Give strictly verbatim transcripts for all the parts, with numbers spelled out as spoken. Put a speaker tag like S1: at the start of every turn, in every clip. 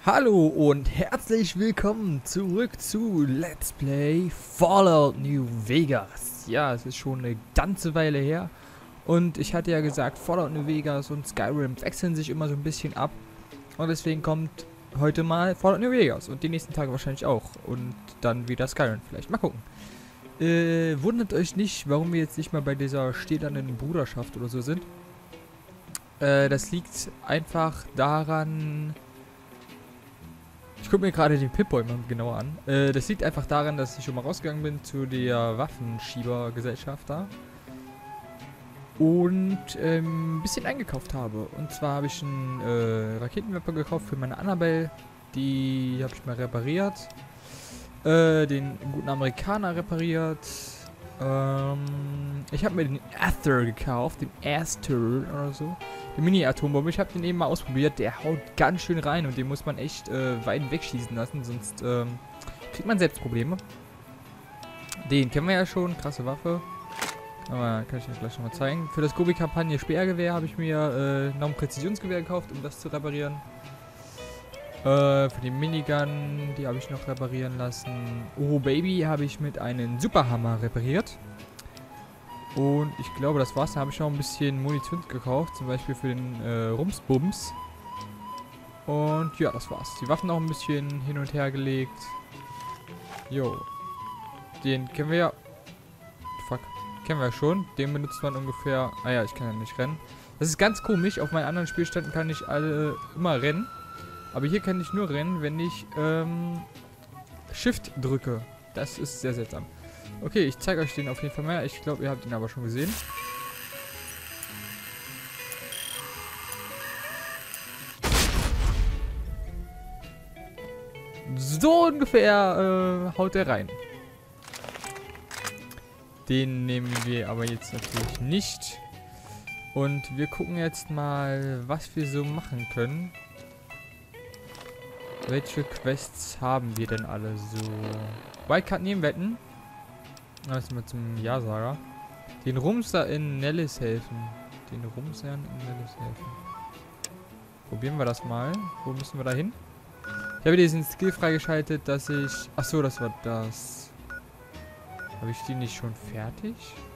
S1: Hallo und herzlich willkommen zurück zu Let's Play Fallout New Vegas. Ja, es ist schon eine ganze Weile her und ich hatte ja gesagt, Fallout New Vegas und Skyrim wechseln sich immer so ein bisschen ab und deswegen kommt heute mal Fallout New Vegas und die nächsten Tage wahrscheinlich auch und dann wieder Skyrim vielleicht. Mal gucken. Äh, wundert euch nicht, warum wir jetzt nicht mal bei dieser stählernen Bruderschaft oder so sind. Äh, das liegt einfach daran... Ich gucke mir gerade den Pip-Boy mal genauer an. Äh, das liegt einfach daran, dass ich schon mal rausgegangen bin zu der Waffenschiebergesellschaft da. Und ähm, ein bisschen eingekauft habe. Und zwar habe ich einen äh, Raketenwerfer gekauft für meine Annabelle. Die habe ich mal repariert. Äh, den guten Amerikaner repariert. Ähm, ich habe mir den Aether gekauft. Den Aster oder so. Die Mini-Atombombe. Ich habe den eben mal ausprobiert. Der haut ganz schön rein und den muss man echt äh, weit wegschießen lassen. Sonst ähm, kriegt man selbst Probleme. Den kennen wir ja schon. Krasse Waffe. Aber kann ich euch gleich nochmal zeigen. Für das Gobi-Kampagne Speergewehr habe ich mir äh, noch ein Präzisionsgewehr gekauft, um das zu reparieren. Äh, für den Minigun, die habe ich noch reparieren lassen. Oh Baby habe ich mit einem Superhammer repariert. Und ich glaube, das war's. Da habe ich noch ein bisschen Munition gekauft. Zum Beispiel für den äh, Rumsbums. Und ja, das war's. Die Waffen noch ein bisschen hin und her gelegt. Jo. Den kennen wir ja. Fuck. Kennen wir ja schon. Den benutzt man ungefähr... Ah ja, ich kann ja nicht rennen. Das ist ganz komisch. Auf meinen anderen Spielständen kann ich alle immer rennen. Aber hier kann ich nur rennen, wenn ich ähm, Shift drücke. Das ist sehr seltsam. Okay, ich zeige euch den auf jeden Fall mehr. Ich glaube, ihr habt ihn aber schon gesehen. So ungefähr äh, haut er rein. Den nehmen wir aber jetzt natürlich nicht. Und wir gucken jetzt mal, was wir so machen können. Welche Quests haben wir denn alle so? Wildcard nehmen, wetten. Lass mal zum Ja-Sager. Den Rumser in Nellis helfen. Den Rumser in Nellis helfen. Probieren wir das mal. Wo müssen wir da hin? Ich habe diesen Skill freigeschaltet, dass ich... Achso, das war das. Habe ich die nicht schon fertig?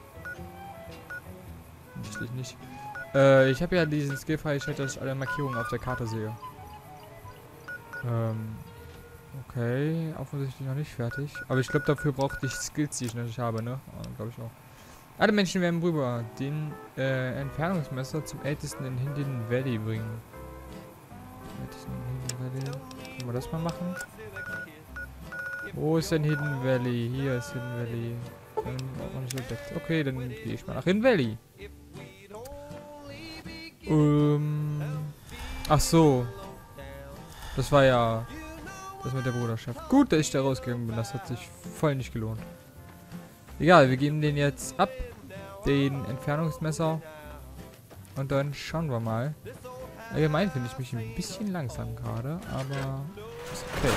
S1: Natürlich nicht. Äh, ich habe ja diesen Skill freigeschaltet, dass ich alle Markierungen auf der Karte sehe. Ähm... Okay, offensichtlich noch nicht fertig. Aber ich glaube, dafür brauchte ich Skills, die ich noch nicht habe, ne? Oh, glaube ich auch. Alle Menschen werden rüber den äh, Entfernungsmesser zum ältesten in Hidden Valley bringen. Ältesten in Hidden Valley. Können wir das mal machen? Wo ist denn Hidden Valley? Hier ist Hidden Valley. Dann auch noch nicht entdeckt. Okay, dann gehe ich mal nach Hidden Valley. Ähm. Ach so. Das war ja... Das mit der Bruderschaft. Gut, dass ich da rausgegangen bin. Das hat sich voll nicht gelohnt. Egal, wir geben den jetzt ab. Den Entfernungsmesser. Und dann schauen wir mal. Allgemein finde ich mich ein bisschen langsam gerade. Aber ist okay.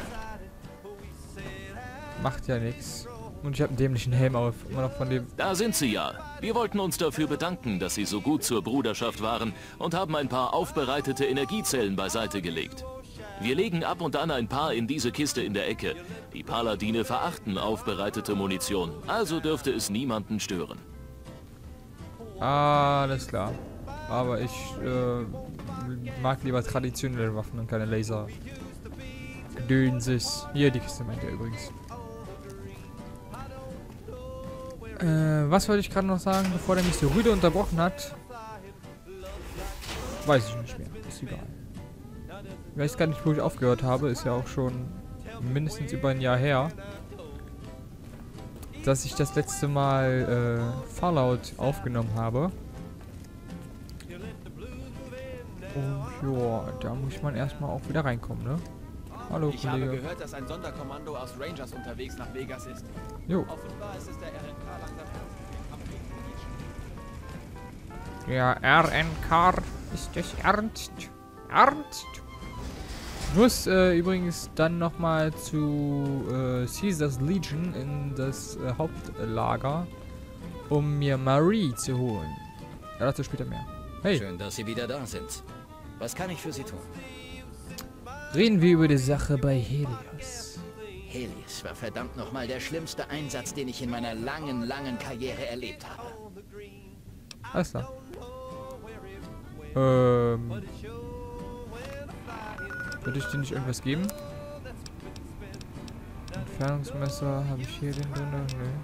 S1: Macht ja nichts. Und ich habe einen dämlichen Helm auf. Immer noch von dem...
S2: Da sind Sie ja. Wir wollten uns dafür bedanken, dass Sie so gut zur Bruderschaft waren und haben ein paar aufbereitete Energiezellen beiseite gelegt. Wir legen ab und an ein paar in diese Kiste in der Ecke. Die Paladine verachten aufbereitete Munition, also dürfte es niemanden stören.
S1: Alles klar. Aber ich äh, mag lieber traditionelle Waffen und keine Laser. Gedönses. Hier, die Kiste meint ihr übrigens. Äh, was wollte ich gerade noch sagen, bevor der mich so rüde unterbrochen hat? Weiß ich nicht mehr. Ist egal. Ich weiß gar nicht, wo ich aufgehört habe. Ist ja auch schon mindestens über ein Jahr her, dass ich das letzte Mal äh, Fallout aufgenommen habe. Und ja, da muss man erstmal auch wieder reinkommen, ne? Hallo,
S3: ich
S1: Kollege.
S3: habe gehört, dass ein Sonderkommando aus Rangers unterwegs nach Vegas ist.
S1: Jo.
S3: Offenbar ist es der R N K langsam.
S1: Ja, R N K ist das ernst. Ernst? Ich muss äh, übrigens dann nochmal zu äh, Caesars Legion in das äh, Hauptlager, um mir Marie zu holen. Ja, dazu später mehr. Hey.
S4: Schön, dass Sie wieder da sind. Was kann ich für Sie tun?
S1: Reden wir über die Sache bei Helios.
S4: Helios war verdammt nochmal der schlimmste Einsatz, den ich in meiner langen, langen Karriere erlebt habe.
S1: Alles klar. Ähm... Würde ich dir nicht irgendwas geben? Entfernungsmesser, habe ich hier den drin?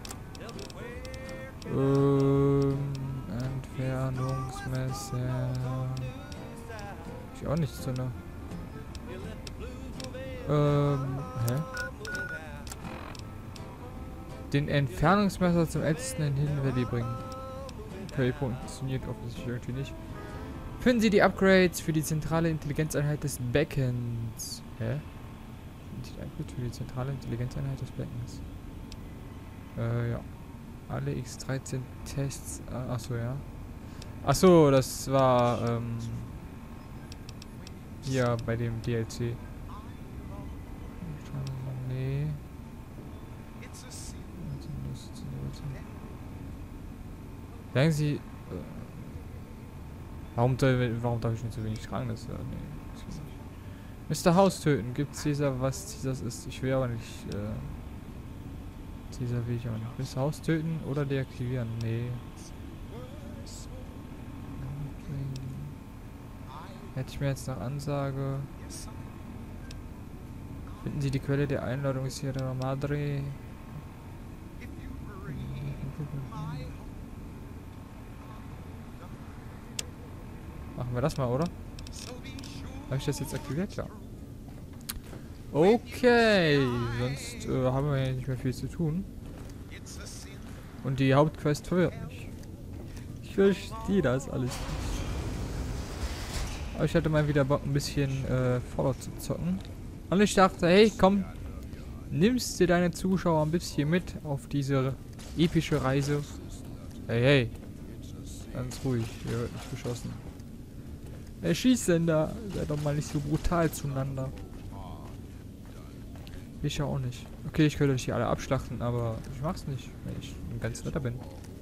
S1: Nee. Ähm, Entfernungsmesser. Hab ich auch nichts drin. Ähm, hä? Den Entfernungsmesser zum ältesten in Hidden Valley bringen. Okay, funktioniert offensichtlich irgendwie nicht. Finden Sie die Upgrades für die zentrale Intelligenzeinheit des Beckens. Hä? Die Upgrades für die zentrale Intelligenzeinheit des Beckens. Äh, ja. Alle X dreizehn Tests. Äh, achso, ja. Achso, das war, ähm. hier bei dem D L C. Nee. Sagen Sie. Äh, warum, warum darf ich nicht so wenig tragen? Das, äh, nee. Mister Haus töten. Gibt Caesar, was Caesars ist? Ich will aber nicht. Äh, Caesar will ich aber nicht. Mister Haus töten oder deaktivieren? Nee. Hätte ich mir jetzt nach Ansage. Finden Sie die Quelle der Einladung Sierra Madre. Machen wir das mal, oder? Habe ich das jetzt aktiviert? Ja. Okay, sonst äh, haben wir ja nicht mehr viel zu tun. Und die Hauptquest verwirrt mich. Ich verstehe das alles nicht. Aber ich hatte mal wieder Bock, ein bisschen äh, Fallout zu zocken. Und ich dachte, hey, komm, nimmst dir deine Zuschauer ein bisschen mit auf diese epische Reise. Hey, hey, ganz ruhig, hier wird nicht geschossen. Wer schießt denn da? Seid doch mal nicht so brutal zueinander. Ich ja auch nicht. Okay, ich könnte euch hier alle abschlachten, aber ich mach's nicht, wenn ich ein ganz netter bin.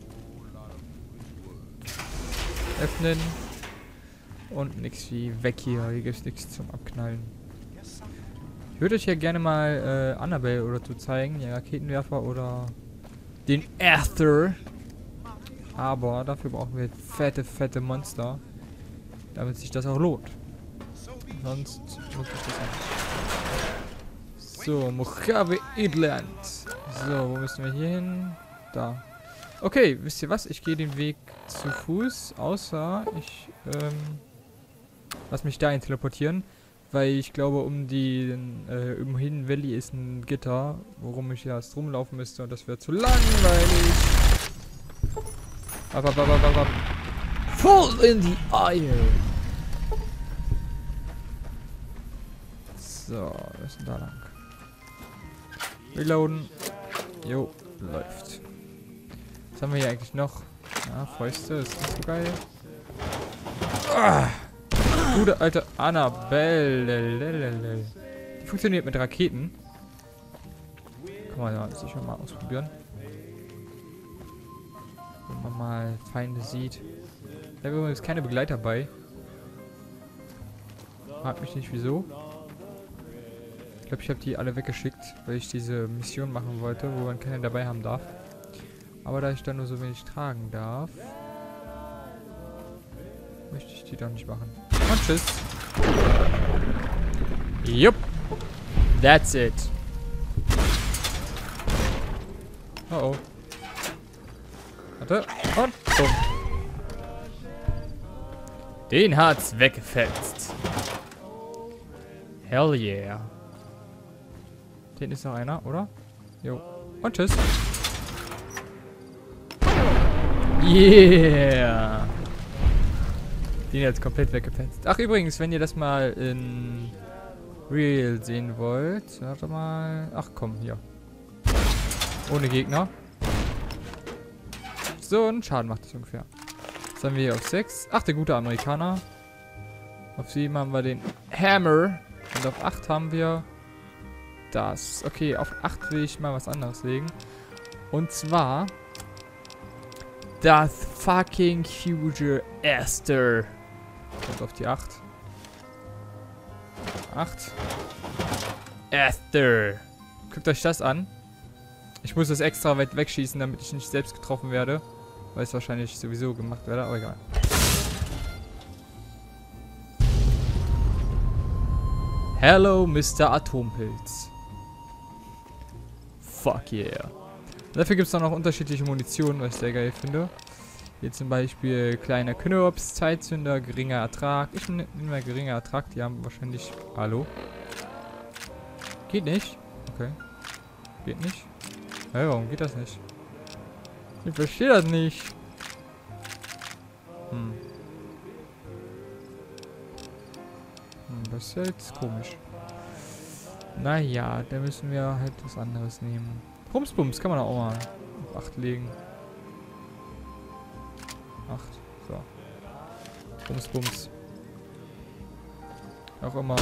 S1: Öffnen. Und nix wie weg hier. Hier gibt's nichts zum Abknallen. Ich würde euch hier gerne mal äh, Annabelle oder so zeigen. Den Raketenwerfer oder den Aether. Aber dafür brauchen wir fette, fette Monster. Damit sich das auch lohnt. Sonst lohnt sich das nicht. So, Mojave Inland. So, wo müssen wir hier hin? Da. Okay, wisst ihr was? Ich gehe den Weg zu Fuß, außer ich ähm, lass mich dahin teleportieren, weil ich glaube, um die äh, um Hidden Valley ist ein Gitter, worum ich erst rumlaufen müsste und das wäre zu langweilig. Ab, ab, ab, ab, ab. Full in the eye. So, wir müssen da lang. Reloaden. Jo, läuft. Was haben wir hier eigentlich noch? Ja, Fäuste, ist nicht so geil. Ah, gute alte Annabelle. Die funktioniert mit Raketen. Kann man ja sicher mal ausprobieren. Wenn man mal Feinde sieht. Da haben übrigens keine Begleiter bei. Frag mich nicht wieso. Ich glaube, ich habe die alle weggeschickt, weil ich diese Mission machen wollte, wo man keinen dabei haben darf. Aber da ich dann nur so wenig tragen darf, möchte ich die doch nicht machen. Und tschüss. Jupp. That's it. Oh oh. Warte. Und bumm. Den hat's weggefetzt. Hell yeah. Den ist noch einer, oder? Jo. Und tschüss. Yeah. Den jetzt komplett weggefetzt. Ach übrigens, wenn ihr das mal in Real sehen wollt. Warte mal. Ach komm, hier. Ohne Gegner. So einen Schaden macht das ungefähr. Jetzt haben wir hier auf sechs. Ach, der gute Amerikaner. Auf sieben haben wir den Hammer. Und auf acht haben wir das. Okay, auf acht will ich mal was anderes legen. Und zwar das fucking huge Aster. Und auf die acht. acht. Esther. Guckt euch das an. Ich muss das extra weit wegschießen, damit ich nicht selbst getroffen werde. Weil es wahrscheinlich sowieso gemacht werde, aber egal. Hello, Mister Atompilz. Fuck yeah. Dafür gibt es noch unterschiedliche Munition, was ich sehr geil finde. Hier zum Beispiel kleiner Knirps, Zeitzünder, geringer Ertrag. Ich nehme mal geringer Ertrag, die haben wahrscheinlich... Hallo? Geht nicht? Okay. Geht nicht? Hey, warum geht das nicht? Ich verstehe das nicht. Hm. Hm, das ist ja jetzt komisch. Naja, da müssen wir halt was anderes nehmen. Bumsbums kann man auch mal auf acht legen. acht. So. Bumsbums. Auch immer.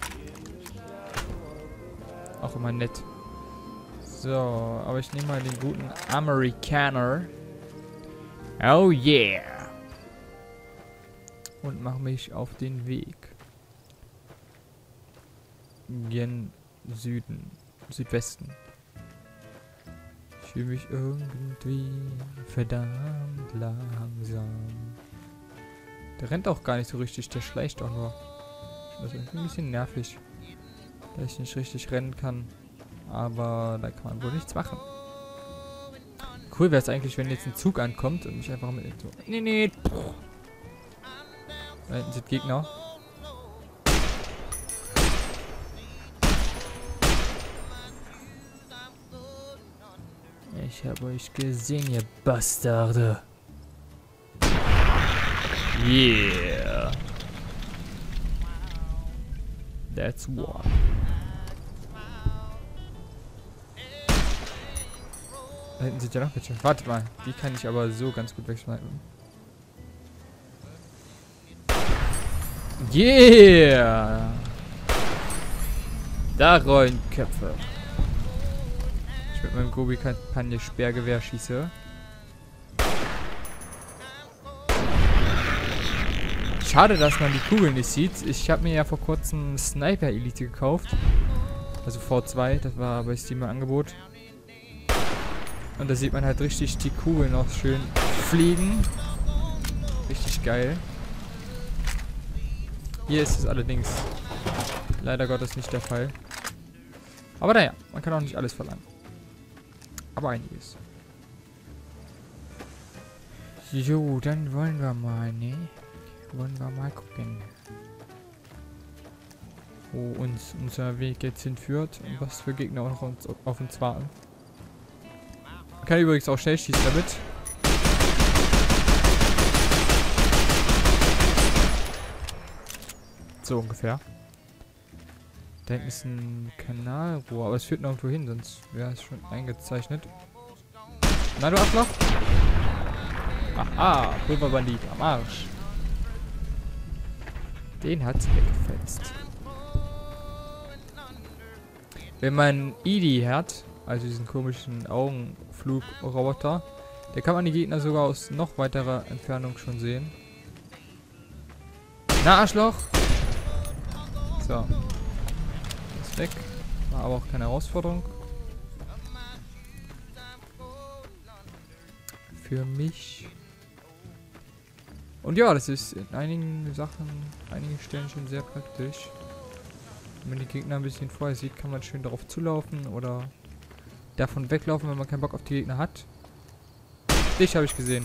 S1: Auch immer nett. So, aber ich nehme mal den guten Amerikaner. Oh yeah. Und mache mich auf den Weg. Gen Süden. Südwesten. Ich fühle mich irgendwie verdammt langsam. Der rennt auch gar nicht so richtig, der schleicht auch nur. Das ist ein bisschen nervig, dass ich nicht richtig rennen kann. Aber da kann man wohl nichts machen. Cool wäre es eigentlich, wenn jetzt ein Zug ankommt und mich einfach mit so... Nee, nee. Da hinten sind Gegner. Ich habe euch gesehen, ihr Bastarde. Yeah. That's what. Da hinten sind ja noch welche. Warte mal, die kann ich aber so ganz gut wegschneiden. Yeah! Da rollen Köpfe. Ich mit meinem Gobi-Kampagne Sperrgewehr schieße. Schade, dass man die Kugeln nicht sieht. Ich habe mir ja vor kurzem Sniper Elite gekauft. Also V zwei, das war bei Steam im Angebot. Und da sieht man halt richtig die Kugeln auch schön fliegen. Richtig geil. Hier ist es allerdings leider Gottes nicht der Fall. Aber naja, man kann auch nicht alles verlangen. Aber einiges. So, dann wollen wir mal, ne? Wollen wir mal gucken, wo uns unser Weg jetzt hinführt und was für Gegner auch noch uns, auf uns warten. Man kann übrigens auch schnell schießen damit. So ungefähr. Da hinten ist ein Kanalrohr, aber es führt nirgendwo hin, sonst wäre es schon eingezeichnet. Na du Arschloch! Aha, Pulverbandit am Arsch. Den hat's weggefetzt. Wenn man Edie hat, also diesen komischen Augenflugroboter, der kann man die Gegner sogar aus noch weiterer Entfernung schon sehen. Na, Arschloch! So. Ist weg. War aber auch keine Herausforderung. Für mich. Und ja, das ist in einigen Sachen, einigen Stellen schon sehr praktisch. Wenn man die Gegner ein bisschen vorher sieht, kann man schön darauf zulaufen oder davon weglaufen, wenn man keinen Bock auf die Gegner hat. Dich habe ich gesehen.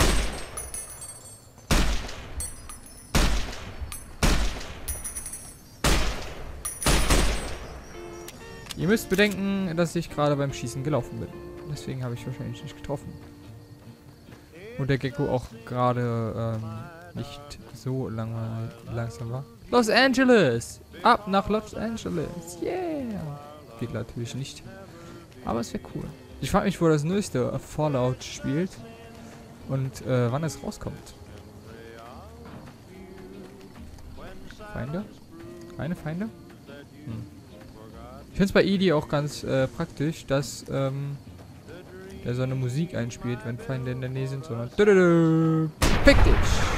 S1: Ihr müsst bedenken, dass ich gerade beim Schießen gelaufen bin. Deswegen habe ich wahrscheinlich nicht getroffen. Und der Gecko auch gerade ähm, nicht so lang, langsam war. Los Angeles! Ab nach Los Angeles! Yeah! Geht natürlich nicht. Aber es wäre cool. Ich frage mich, wo das neueste Fallout spielt. Und äh, wann es rauskommt. Feinde? Keine Feinde? Hm. Ich finde es bei Edie auch ganz äh, praktisch, dass ähm, er so eine Musik einspielt, wenn Feinde in der Nähe sind, sondern Fick dich!